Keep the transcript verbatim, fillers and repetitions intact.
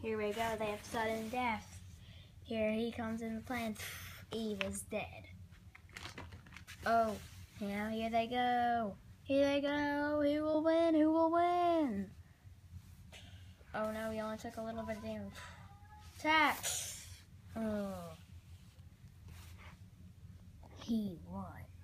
Here we go. They have sudden death. Here he comes in the plan. Eve is dead. Oh, now here they go. Here they go. Who will win? Who will win? Oh no, he only took a little bit of damage. Attack! Oh. He won.